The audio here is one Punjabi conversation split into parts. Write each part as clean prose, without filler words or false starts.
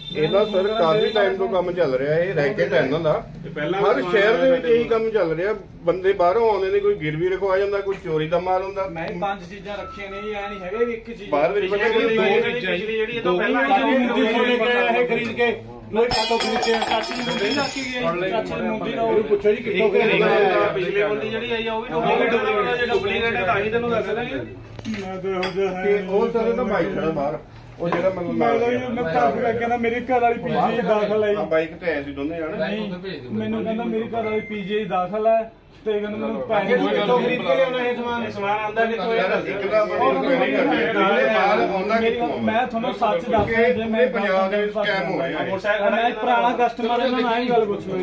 ਇਹਦਾ ਸਰ ਕਾਫੀ ਟਾਈਮ ਤੋਂ ਕੰਮ ਚੱਲ ਰਿਹਾ ਇਹ ਰੈਕੇਟ ਹੈ ਇਹਨਾਂ ਦਾ। ਹਰ ਸ਼ਹਿਰ ਦੇ ਵਿੱਚ ਇਹੀ ਕੰਮ ਚੱਲ ਰਿਹਾ। ਬੰਦੇ ਬਾਹਰੋਂ ਆਉਂਦੇ ਨੇ, ਕੋਈ ਗਿਰਵੀ ਰਖਵਾ ਜਾਂਦਾ, ਕੋਈ ਚੋਰੀ ਦਾ ਮਾਲ ਹੁੰਦਾ। ਮੈਂ 5 ਚੀਜ਼ਾਂ ਰੱਖੀਆਂ ਨੇ ਜੀ, ਐ ਨਹੀਂ ਹੈਗੇ ਵੀ ਇੱਕ ਚੀਜ਼ ਬਾਹਰ ਵਿੱਚ ਪਤਾ ਜਿਹੜੀ ਇਹ ਤਾਂ ਪਹਿਲਾਂ ਇਹ ਖਰੀਦ ਕੇ ਲੋਈ ਕਾਤੋਂ ਖਰੀਦ ਕੇ ਚਾਚੀ ਨੂੰ ਨਹੀਂ ਰੱਖੀ ਗਈ। ਚਾਚੀ ਨੂੰ ਮੁੰਡੀ ਨਾਲ ਪੁੱਛੋ ਜੀ ਕਿੱਥੋਂ ਖਰੀਦਿਆ। ਪਿਛਲੇ ਬੰਦੀ ਜਿਹੜੀ ਆਈ ਆ ਉਹ ਵੀ ਡੁਪਲੀਕੇਟ ਹੈ, ਤਾਂ ਹੀ ਤੈਨੂੰ ਦੱਸ ਦਾਂਗੇ। ਉਹ ਸਾਰੇ ਤਾਂ ਬਾਈਕ ਖੜਾ ਬਾਹਰ, ਉਹ ਜਿਹੜਾ ਮੈਨੂੰ ਮੈਂ ਤਾਂ ਕਰਕੇ ਨਾ ਮੇਰੀ ਘਰ ਵਾਲੀ ਪੀਜੀ ਦਾਖਲ ਹੈ। ਬਾਈਕ ਤੇ ਆਏ ਸੀ ਦੋਨੇ ਜਾਣੇ। ਮੈਨੂੰ ਕਹਿੰਦਾ ਮੇਰੀ ਘਰ ਵਾਲੀ ਪੀਜੀ ਦਾਖਲ ਹੈ ਤੇ ਕਹਿੰਦਾ ਮੈਨੂੰ ਪੈਸੇ ਕਿੱਥੋਂ ਖਰੀਦ ਕੇ ਲਿਆਉਣਾ ਇਹ ਸਮਾਨ ਆਉਂਦਾ ਕਿੱਥੋਂ ਯਾਰ। ਮੈਂ ਤੁਹਾਨੂੰ ਸੱਚ ਦੱਸਦਾ, ਜੇ ਮੈਂ ਪੰਜਾਬ ਦੇ ਵਿੱਚ ਸਕੈਮ ਹੋ ਰਿਹਾ। ਮੈਂ ਪੁਰਾਣਾ ਕਸਟਮਰ ਇਹਨਾਂ ਨਾਲ ਹੀ ਗੱਲ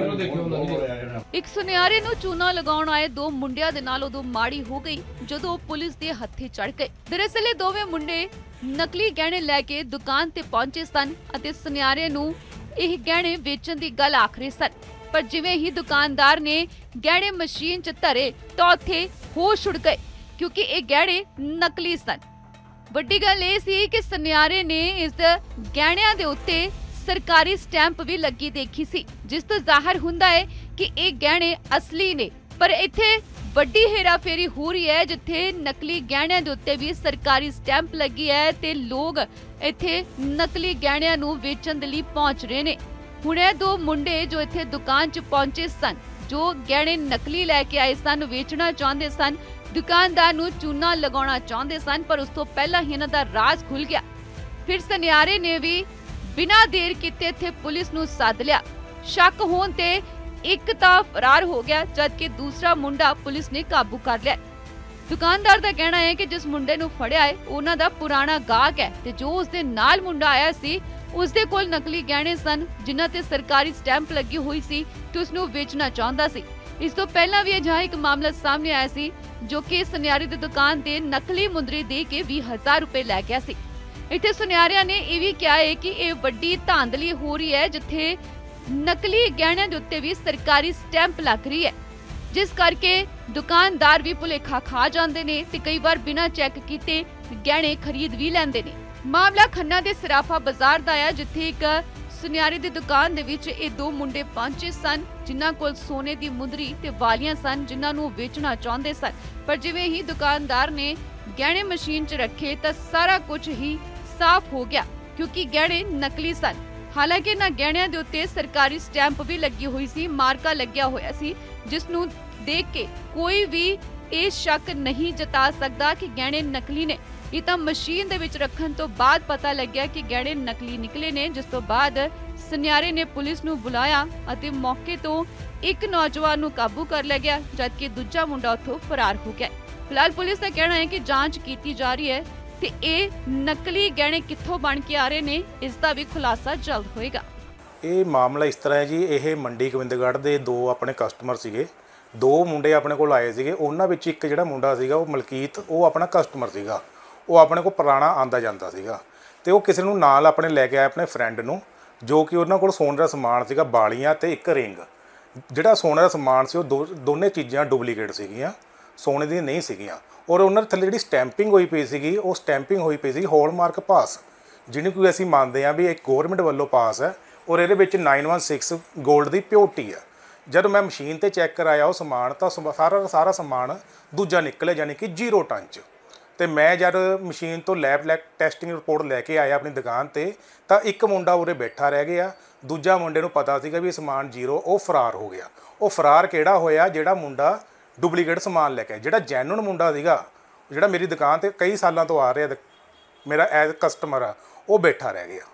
ਪੁੱਛੋ। ਇੱਕ ਸੁਨਿਆਰੇ ਨੂੰ ਚੂਨਾ ਲਗਾਉਣ ਆਏ ਦੋ ਮੁੰਡਿਆਂ ਦੇ ਨਾਲ ਉਦੋਂ ਮਾੜੀ ਹੋ ਗਈ ਜਦੋਂ ਉਹ ਪੁਲਿਸ ਦੇ ਹੱਥੇ ਚੜ ਗਏ। ਦਰਅਸਲ ਇਹ ਦੋਵੇਂ ਮੁੰਡੇ ਨਕਲੀ ਗਹਿਣੇ ਲੈ ਕੇ ਦੁਕਾਨ ਤੇ ਪਹੁੰਚੇ ਸਨ ਅਤੇ ਸੁਨਿਆਰੇ ਨੂੰ ਇਹ ਗਹਿਣੇ ਵੇਚਣ ਦੀ ਗੱਲ ਆਖ ਰਹੇ ਸਨ। ਪਰ ਜਿਵੇਂ ਹੀ ਦੁਕਾਨਦਾਰ ਨੇ ਗਹਿਣੇ ਮਸ਼ੀਨ 'ਚ ਧਰੇ ਤਾਂ ਉੱਥੇ ਹੋਸ਼ ਉੱਡ ਗਏ ਕਿਉਂਕਿ ਇਹ ਗਹਿਣੇ ਨਕਲੀ ਸਨ। ਵੱਡੀ ਗੱਲ ਇਹ ਸੀ ਕਿ ਸੁਨਿਆਰੇ ਨੇ ਇਸ ਗਹਿਣਿਆਂ ਦੇ ਉੱਤੇ ਸਰਕਾਰੀ ਸਟੈਂਪ ਵੀ ਲੱਗੀ ਦੇਖੀ ਸੀ, ਜਿਸ ਤੋਂ ਜ਼ਾਹਰ ਹੁੰਦਾ ਹੈ ਕਿ ਇਹ ਗਹਿਣੇ ਅਸਲੀ ਨੇ। ਪਰ ਇੱਥੇ ਵੱਡੀ ਹੇਰਾਫੇਰੀ ਹੋ ਰਹੀ ਹੈ, ਜਿੱਥੇ ਨਕਲੀ ਗਹਿਣਿਆਂ ਦੇ ਉੱਤੇ ਵੀ ਸਰਕਾਰੀ ਸਟੈਂਪ ਲੱਗੀ ਹੈ ਤੇ ਲੋਕ ਇੱਥੇ ਨਕਲੀ ਗਹਿਣਿਆਂ ਨੂੰ ਵੇਚਣ ਦੇ ਲਈ ਪਹੁੰਚ ਰਹੇ ਨੇ। ਹੁਣ ਇਹ ਦੋ ਮੁੰਡੇ ਜੋ ਇੱਥੇ ਦੁਕਾਨ 'ਚ ਪਹੁੰਚੇ ਸਨ, ਜੋ ਗਹਿਣੇ ਨਕਲੀ ਲੈ ਕੇ ਆਏ ਸਨ, ਵੇਚਣਾ ਚਾਹੁੰਦੇ ਸਨ, ਦੁਕਾਨਦਾਰ ਨੂੰ ਚੂਨਾ ਲਗਾਉਣਾ ਚਾਹੁੰਦੇ ਸਨ, ਪਰ ਉਸ ਤੋਂ ਪਹਿਲਾਂ ਹੀ ਇਹਨਾਂ ਦਾ ਰਾਜ਼ ਖੁੱਲ ਗਿਆ। ਫਿਰ ਸੁਨਿਆਰੇ ਨੇ ਵੀ ਬਿਨਾਂ ਦੇਰ ਕੀਤੇ ਇੱਥੇ ਪੁਲਿਸ ਨੂੰ ਸੱਦ ਲਿਆ। ਸ਼ੱਕ ਹੋਣ ਤੇ ਇੱਕ ਤਾਂ ਫਰਾਰ ਹੋ ਗਿਆ, ਜਦਕਿ ਦੂਸਰਾ ਮੁੰਡਾ ਪੁਲਿਸ ਨੇ ਕਾਬੂ ਕਰ ਲਿਆ। ਦੁਕਾਨਦਾਰ ਦਾ ਕਹਿਣਾ ਹੈ ਕਿ ਜਿਸ ਮੁੰਡੇ ਨੂੰ ਫੜਿਆ ਹੈ ਉਹਨਾਂ ਦਾ ਪੁਰਾਣਾ ਗਾਹਕ ਹੈ ਤੇ ਜੋ ਉਸ ਦੇ ਨਾਲ ਮੁੰਡਾ ਆਇਆ ਸੀ ਉਸ ਦੇ ਕੋਲ ਨਕਲੀ ਗਹਿਣੇ ਸਨ ਜਿਨ੍ਹਾਂ ਤੇ ਸਰਕਾਰੀ ਸਟੈਂਪ ਲੱਗੀ ਹੋਈ ਸੀ ਤੇ ਉਸ ਨੂੰ ਵੇਚਣਾ ਚਾਹੁੰਦਾ ਸੀ। ਇਸ ਤੋਂ ਪਹਿਲਾਂ ਵੀ ਅਜਿਹਾ ਇੱਕ ਮਾਮਲਾ ਸਾਹਮਣੇ ਆਇਆ ਸੀ ਜੋ ਕਿ ਸੁਨਿਆਰੇ ਦੀ ਦੁਕਾਨ ਤੇ ਨਕਲੀ ਮੁੰਦਰੀ ਦੇ ਕੇ 20,000 ਰੁਪਏ ਲੈ ਗਿਆ ਸੀ। ਇੱਥੇ ਸੁਨਿਆਰਿਆਂ ਨੇ ਇਹ ਵੀ ਕਿਹਾ ਹੈ ਕਿ ਇਹ ਵੱਡੀ ਧਾਂਦਲੀ ਹੋ ਰਹੀ ਹੈ, ਜਿੱਥੇ ਨਕਲੀ ਗਹਿਣਿਆਂ ਦੇ ਉੱਤੇ ਵੀ ਸਰਕਾਰੀ ਸਟੈਂਪ ਲੱਗ ਰਹੀ ਹੈ, ਜਿਸ ਕਰਕੇ ਦੁਕਾਨਦਾਰ ਵੀ ਭੁਲੇਖਾ ਖਾ ਜਾਂਦੇ ਨੇ ਤੇ ਕਈ ਵਾਰ ਬਿਨਾਂ ਚੈੱਕ ਕੀਤੇ ਗਹਿਣੇ ਖਰੀਦ ਵੀ ਲੈਂਦੇ ਨੇ। ਮਾਮਲਾ ਖੰਨਾ ਦੇ ਸਰਾਫਾ ਬਾਜ਼ਾਰ ਦਾ ਹੈ, ਜਿੱਥੇ ਇੱਕ ਸੁਨਿਆਰੇ ਦੀ ਦੁਕਾਨ ਦੇ ਵਿੱਚ ਇਹ ਦੋ ਮੁੰਡੇ ਪਹੁੰਚੇ ਸਨ ਜਿਨ੍ਹਾਂ ਕੋਲ ਸੋਨੇ ਦੀ ਮੁੰਦਰੀ ਤੇ ਵਾਲੀਆਂ ਸਨ, ਜਿਨ੍ਹਾਂ ਨੂੰ ਵੇਚਣਾ ਚਾਹੁੰਦੇ ਸਨ। ਪਰ ਜਿਵੇਂ ਹੀ ਦੁਕਾਨਦਾਰ ਨੇ ਗਹਿਣੇ ਮਸ਼ੀਨ 'ਚ ਰੱਖੇ ਤਾਂ ਸਾਰਾ ਕੁਝ ਹੀ ਸਾਫ਼ ਹੋ ਗਿਆ ਕਿਉਂਕਿ ਗਹਿਣੇ ਨਕਲੀ ਸਨ। ਹਾਲਾਂਕਿ ਇਹਨਾਂ ਗਹਿਣਿਆਂ ਦੇ ਉੱਤੇ ਸਰਕਾਰੀ ਸਟੈਂਪ ਵੀ ਲੱਗੀ ਹੋਈ ਸੀ, ਮਾਰਕਾ ਲੱਗਿਆ ਹੋਇਆ ਸੀ, ਜਿਸ ਨੂੰ ਦੇਖ ਕੇ ਕੋਈ ਵੀ ਇਹ ਸ਼ੱਕ ਨਹੀਂ ਜਤਾ ਸਕਦਾ ਕਿ ਗਹਿਣੇ ਨਕਲੀ ਨੇ। ਇਹ ਤਾਂ ਮਸ਼ੀਨ ਦੇ ਵਿੱਚ ਰੱਖਣ ਤੋਂ ਬਾਅਦ ਪਤਾ ਲੱਗਿਆ ਕਿ ਗਹਿਣੇ ਨਕਲੀ ਨਿਕਲੇ ਨੇ, ਜਿਸ ਤੋਂ ਬਾਅਦ ਸੁਨਿਆਰੇ ਨੇ ਪੁਲਿਸ ਨੂੰ ਬੁਲਾਇਆ ਅਤੇ ਮੌਕੇ ਤੋਂ ਇੱਕ ਨੌਜਵਾਨ ਨੂੰ ਕਾਬੂ ਕਰ ਲਿਆ ਗਿਆ, ਜਦਕਿ ਦੂਜਾ ਮੁੰਡਾ ਉੱਥੋਂ ਫਰਾਰ ਹੋ ਗਿਆ। ਫਿਲਹਾਲ ਪੁਲਿਸ ਦਾ ਕਹਿਣਾ ਹੈ ਕਿ ਜਾਂਚ ਕੀਤੀ ਜਾ ਰਹੀ ਹੈ ਤੇ ਇਹ ਨਕਲੀ ਗਹਿਣੇ ਕਿੱਥੋਂ ਬਣ ਕੇ ਆ ਰਹੇ ਨੇ ਇਸ ਦਾ ਵੀ ਖੁਲਾਸਾ ਜਲਦ ਹੋਏਗਾ। ਇਹ ਮਾਮਲਾ ਇਸ ਤਰ੍ਹਾਂ ਹੈ ਜੀ, ਇਹ ਮੰਡੀ ਗੋਬਿੰਦਗੜ੍ਹ ਦੇ ਦੋ ਆਪਣੇ ਕਸਟਮਰ ਸੀਗੇ, ਦੋ ਮੁੰਡੇ ਆਪਣੇ ਕੋਲ ਆਏ ਸੀਗੇ। ਉਹਨਾਂ ਵਿੱਚ ਇੱਕ ਜਿਹੜਾ ਮੁੰਡਾ ਸੀਗਾ ਉਹ ਮਲਕੀਤ, ਉਹ ਆਪਣਾ ਕਸਟਮਰ ਸੀਗਾ, ਉਹ ਆਪਣੇ ਕੋਲ ਪੁਰਾਣਾ ਆਂਦਾ ਜਾਂਦਾ ਸੀਗਾ ਤੇ ਉਹ ਕਿਸੇ ਨੂੰ ਨਾਲ ਆਪਣੇ ਲੈ ਕੇ ਆਇਆ ਆਪਣੇ ਫਰੈਂਡ ਨੂੰ, ਜੋ ਕਿ ਉਹਨਾਂ ਕੋਲ ਸੋਨੇ ਦਾ ਸਮਾਨ ਸੀਗਾ, ਬਾਲੀਆਂ ਤੇ ਇੱਕ ਰਿੰਗ। ਜਿਹੜਾ ਸੋਨੇ ਦਾ ਸਮਾਨ ਸੀ ਉਹ ਦੋਨੇ ਚੀਜ਼ਾਂ ਡੁਪਲੀਕੇਟ ਸੀਗੀਆਂ, ਸੋਨੇ ਦੀਆਂ ਨਹੀਂ ਸੀਗੀਆਂ। ਔਰ ਉਹਨਾਂ ਦੇ ਥੱਲੇ ਜਿਹੜੀ ਸਟੈਂਪਿੰਗ ਹੋਈ ਪਈ ਸੀਗੀ ਉਹ ਸਟੈਂਪਿੰਗ ਹੋਈ ਪਈ ਸੀ ਹੌਲਮਾਰਕ ਪਾਸ, ਜਿਹਨੂੰ ਕੋਈ ਅਸੀਂ ਮੰਨਦੇ ਹਾਂ ਵੀ ਇਹ ਗੌਰਮੈਂਟ ਵੱਲੋਂ ਪਾਸ ਹੈ ਔਰ ਇਹਦੇ ਵਿੱਚ 916 ਗੋਲਡ ਦੀ ਪਿਓਰਟੀ ਹੈ। ਜਦੋਂ ਮੈਂ ਮਸ਼ੀਨ ਤੇ ਚੈੱਕ ਕਰਾਇਆ ਉਹ ਸਮਾਨ ਤਾਂ ਸਾਰਾ ਸਮਾਨ ਦੂਜਾ ਨਿਕਲਿਆ, ਯਾਨੀ ਕਿ 0 ਟਨ 'ਚ। ਤੇ ਮੈਂ ਜਦ ਮਸ਼ੀਨ ਤੋਂ ਲੈਬ ਟੈਸਟਿੰਗ ਰਿਪੋਰਟ ਲੈ ਕੇ ਆਇਆ ਆਪਣੀ ਦੁਕਾਨ ਤੇ ਤਾਂ ਇੱਕ ਮੁੰਡਾ ਉਰੇ ਬੈਠਾ ਰਹਿ ਗਿਆ, ਦੂਜਾ ਮੁੰਡੇ ਨੂੰ ਪਤਾ ਸੀਗਾ ਵੀ ਇਹ ਸਮਾਨ 0, ਉਹ ਫਰਾਰ ਹੋ ਗਿਆ। ਉਹ ਫਰਾਰ ਕਿਹੜਾ ਹੋਇਆ? ਜਿਹੜਾ ਮੁੰਡਾ ਡੁਪਲੀਕੇਟ ਸਮਾਨ ਲੈ ਕੇ, ਜਿਹੜਾ ਜੈਨੂਨ ਮੁੰਡਾ ਸੀਗਾ, ਜਿਹੜਾ ਮੇਰੀ ਦੁਕਾਨ ਤੇ ਕਈ ਸਾਲਾਂ ਤੋਂ ਆ ਰਿਹਾ, ਮੇਰਾ ਐਜ਼ ਕਸਟਮਰ ਆ, ਉਹ ਬੈਠਾ ਰਹਿ ਗਿਆ।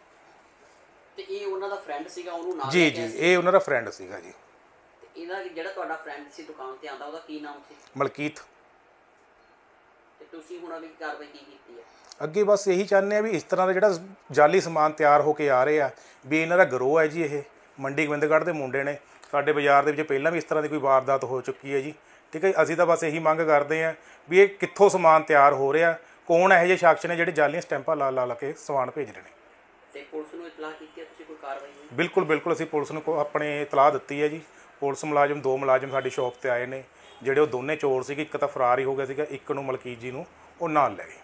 ਤੇ ਇਹ ਉਹਨਾਂ ਦਾ ਫਰੈਂਡ ਸੀਗਾ, ਉਹਨੂੰ ਨਾਲ ਜੀ ਜੀ, ਇਹ ਉਹਨਾਂ ਦਾ ਫਰੈਂਡ ਸੀਗਾ ਜੀ। ਤੇ ਇਹਦਾ ਜਿਹੜਾ ਤੁਹਾਡਾ ਫਰੈਂਡ ਸੀ ਦੁਕਾਨ ਤੇ ਆਂਦਾ, ਉਹਦਾ ਕੀ ਨਾਮ ਸੀ? ਮਲਕੀਤ। ਤੇ ਤੁਸੀਂ ਹੁਣ ਅਗਲੀ ਕਾਰਵਾਈ ਕੀ ਕੀਤੀ ਹੈ? ਅੱਗੇ ਬਸ ਇਹੀ ਚਾਹੁੰਦੇ ਆ ਵੀ ਇਸ ਤਰ੍ਹਾਂ ਦਾ ਜਿਹੜਾ ਜਾਲੀ ਸਮਾਨ ਤਿਆਰ ਹੋ ਕੇ ਆ ਰਹੇ ਆ ਵੀ ਇਹਨਾਂ ਦਾ ਗਰੋਹ ਹੈ ਜੀ। ਇਹ ਮੰਡੀ ਗੋਬਿੰਦਗੜ੍ਹ ਦੇ ਮੁੰਡੇ ਨੇ, ਸਾਡੇ ਬਾਜ਼ਾਰ ਦੇ ਵਿੱਚ ਪਹਿਲਾਂ ਵੀ ਇਸ ਤਰ੍ਹਾਂ ਦੀ ਕੋਈ ਵਾਰਦਾਤ ਹੋ ਚੁੱਕੀ ਹੈ ਜੀ। ਠੀਕ ਹੈ, ਅਸੀਂ ਤਾਂ ਬਸ ਇਹੀ ਮੰਗ ਕਰਦੇ ਹਾਂ ਵੀ ਇਹ ਕਿੱਥੋਂ ਸਮਾਨ ਤਿਆਰ ਹੋ ਰਿਹਾ, ਕੌਣ ਇਹੋ ਜਿਹੇ ਸ਼ਖਸ ਨੇ ਜਿਹੜੇ ਜਾਲੀਆਂ ਸਟੈਂਪਾਂ ਲਾ ਕੇ ਸਮਾਨ ਭੇਜ ਰਹੇ ਨੇ। ਤੇ ਪੁਲਿਸ ਨੂੰ ਇਤਲਾਹ ਕੀਤੀ ਹੈ ਤੁਸੀਂ, ਕੋਈ ਕਾਰਵਾਈ ਹੋਈ? ਬਿਲਕੁਲ ਅਸੀਂ ਪੁਲਿਸ ਨੂੰ ਆਪਣੇ ਇਤਲਾਹ ਦਿੱਤੀ ਹੈ ਜੀ। ਪੁਲਿਸ ਮੁਲਾਜ਼ਮ, ਦੋ ਮੁਲਾਜ਼ਮ ਸਾਡੀ ਸ਼ੌਪ ਤੇ ਆਏ ਨੇ, ਜਿਹੜੇ ਉਹ ਦੋਨੇ ਚੋਰ ਸੀਗੇ, ਇੱਕ ਤਾਂ ਫਰਾਰ ਹੀ ਹੋ ਗਿਆ ਸੀਗਾ, ਇੱਕ ਨੂੰ ਮਲਕੀਤ ਜੀ ਨੂੰ ਉਹ ਨਾਲ ਲੈ ਗਏ।